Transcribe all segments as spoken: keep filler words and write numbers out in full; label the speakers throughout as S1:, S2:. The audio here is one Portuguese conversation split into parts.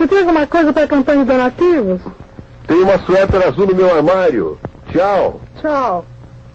S1: Você tem alguma coisa para a campanha de donativos?
S2: Tem uma suéter azul no meu armário. Tchau.
S1: Tchau.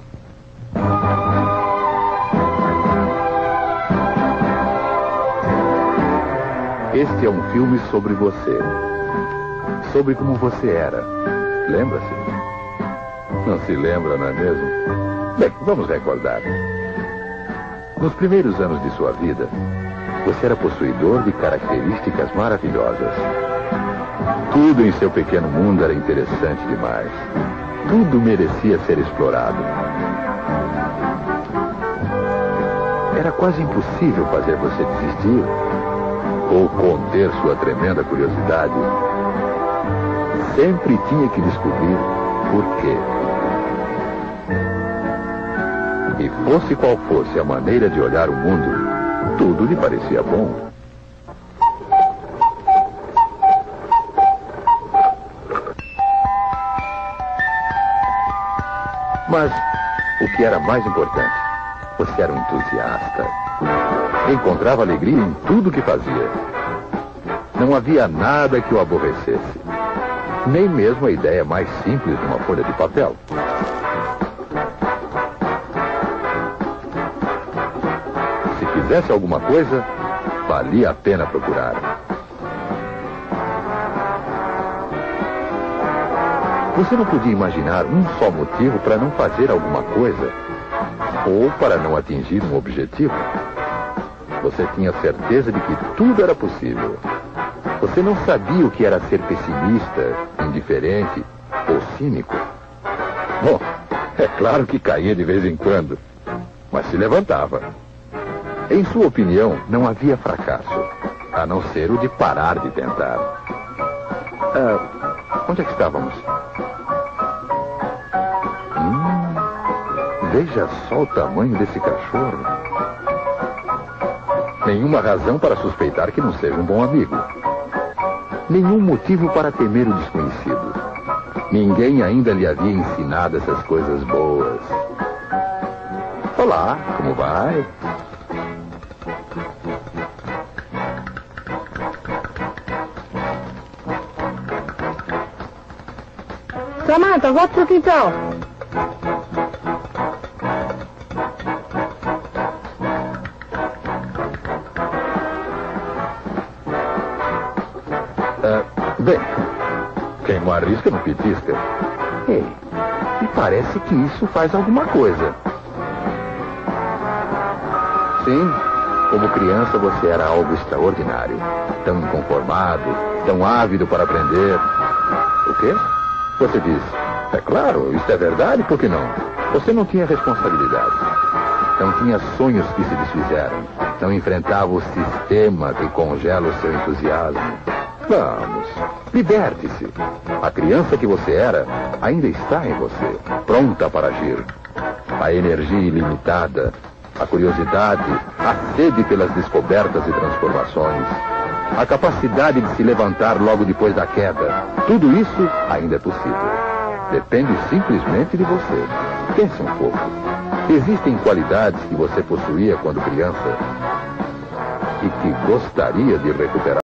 S3: Este é um filme sobre você. Sobre como você era. Lembra-se? Não se lembra, não é mesmo? Bem, vamos recordar. Nos primeiros anos de sua vida, você era possuidor de características maravilhosas. Tudo em seu pequeno mundo era interessante demais. Tudo merecia ser explorado. Era quase impossível fazer você desistir ou conter sua tremenda curiosidade. Sempre tinha que descobrir por quê. E fosse qual fosse a maneira de olhar o mundo, tudo lhe parecia bom. Mas o que era mais importante, você era um entusiasta. Encontrava alegria em tudo que fazia. Não havia nada que o aborrecesse. Nem mesmo a ideia mais simples de uma folha de papel. Se quisesse alguma coisa, valia a pena procurar. Você não podia imaginar um só motivo para não fazer alguma coisa ou para não atingir um objetivo. Você tinha certeza de que tudo era possível. Você não sabia o que era ser pessimista, indiferente ou cínico. Bom, é claro que caía de vez em quando, mas se levantava. Em sua opinião, não havia fracasso, a não ser o de parar de tentar. Ah, onde é que estávamos? Hum, veja só o tamanho desse cachorro. Nenhuma razão para suspeitar que não seja um bom amigo. Nenhum motivo para temer o desconhecido. Ninguém ainda lhe havia ensinado essas coisas boas. Olá, como vai?
S1: Samantha, volta pro quintal.
S3: Bem, quem não arrisca não petisca. Ei, e parece que isso faz alguma coisa. Sim, como criança você era algo extraordinário. Tão inconformado, tão ávido para aprender. O quê? Você diz, é claro, isso é verdade, por que não? Você não tinha responsabilidade. Não tinha sonhos que se desfizeram. Não enfrentava o sistema que congela o seu entusiasmo. Vamos, liberte-se. A criança que você era ainda está em você, pronta para agir. A energia ilimitada, a curiosidade, a sede pelas descobertas e transformações, a capacidade de se levantar logo depois da queda, tudo isso ainda é possível. Depende simplesmente de você. Pense um pouco. Existem qualidades que você possuía quando criança e que gostaria de recuperar.